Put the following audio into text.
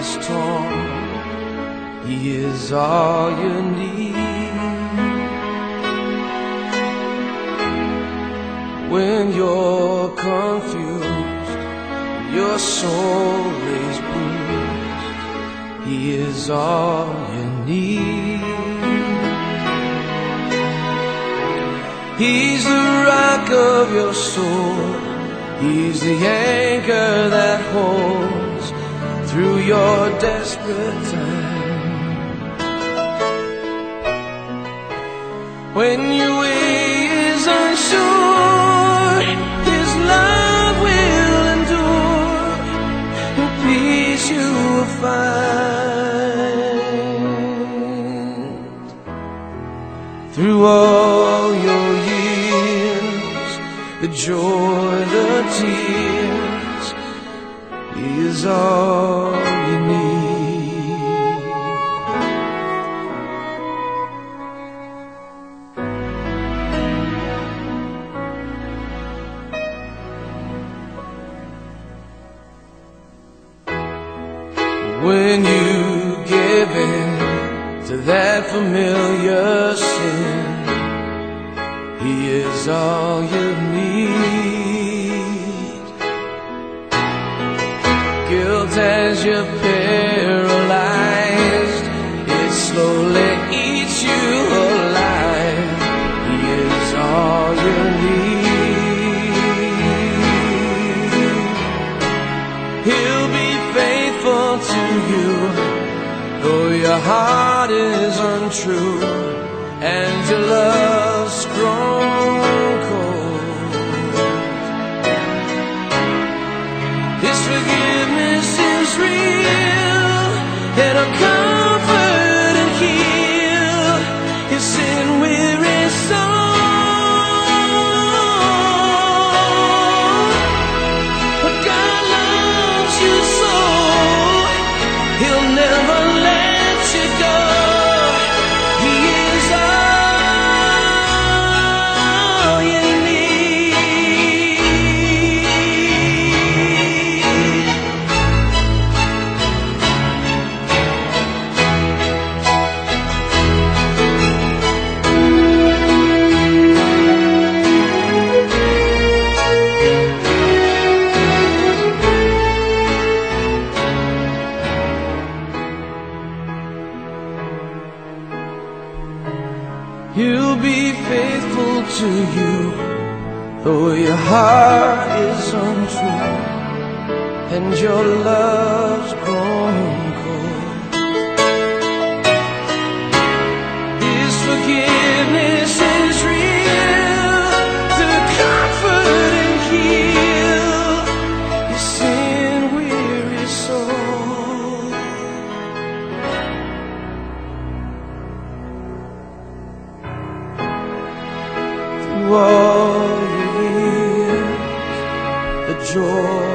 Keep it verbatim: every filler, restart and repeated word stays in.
is torn, He is all you need. When you're confused, your soul is bruised, He is all you need. He's the rock of your soul, He's the anchor that holds through your desperate time. When your way is unsure, His love will endure, and peace you will find. Through all your years, the joy, the tears, He is all you need. When you give in to that familiar sin, He is all you need. Guilt has you paralyzed, it slowly eats you alive. He is all you need. He'll be faithful to you, though your heart is untrue and your love's grown cold. His forgiveness is real, and a comfort and heal His sin-weary soul. But God loves you so, He'll never let you go. He is all you need. He'll be faithful to you, though your heart is untrue and your love's grown cold. His forgiveness is real, to comfort and heal your sin-weary soul. Through all your years, the joy,